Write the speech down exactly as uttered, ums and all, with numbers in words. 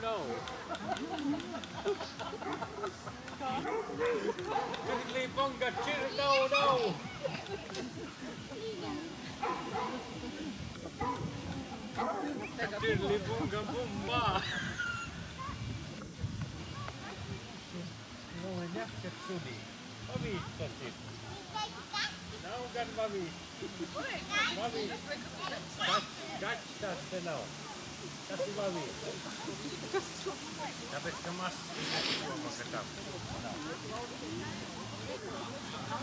no. Currently bunga chill no no. Currently bunga bumba. No nähket sudi. Mä viittasit. Naukan mä viittasin. Mä viittasin. Katsotaan se nau. Kasi mä viittasin. Tapetko massi? Suomassa tappu.